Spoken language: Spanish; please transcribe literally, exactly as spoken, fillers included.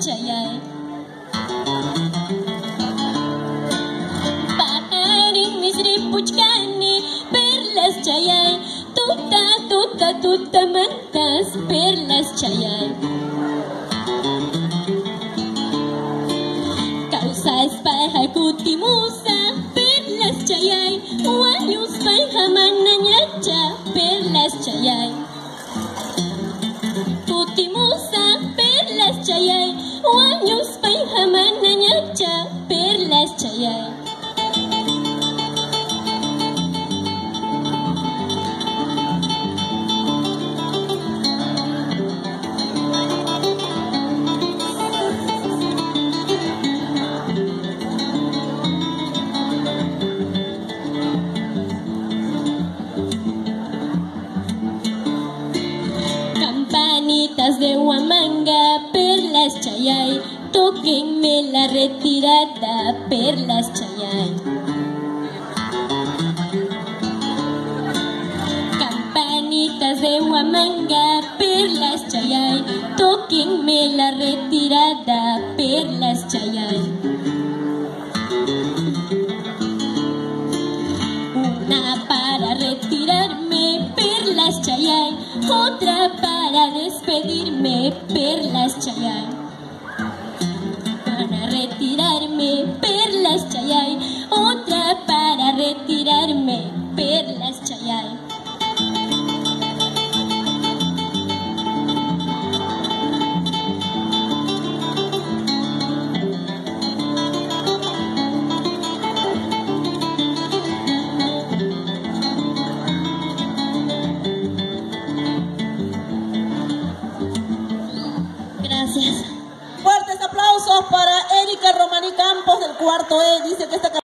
Chayay. Paharin misri puchkani perlas Chayay. Tuta tuta tuta mantas perlas Chayay. Kausas pahai putih musa perlas Chayay. Wanyus pahamana nyaca perlas Chayay. Putih musa perlas Chayay. Wanyus pahamana nyaca perlas Chayay. Campanitas de Huamanga, perlas Chayay, tóquenme la retirada, perlas Chayay. Campanitas de Huamanga, perlas Chayay, tóquenme la retirada, perlas Chayay. Una para retirarme, perlas Chayay, otra para despedirme, perlas Chayay. Para retirarme, perlas Chayay, otra para retirarme, perlas Chayay. Fuertes aplausos para Erika Romani Campos del cuarto E. Dice que esta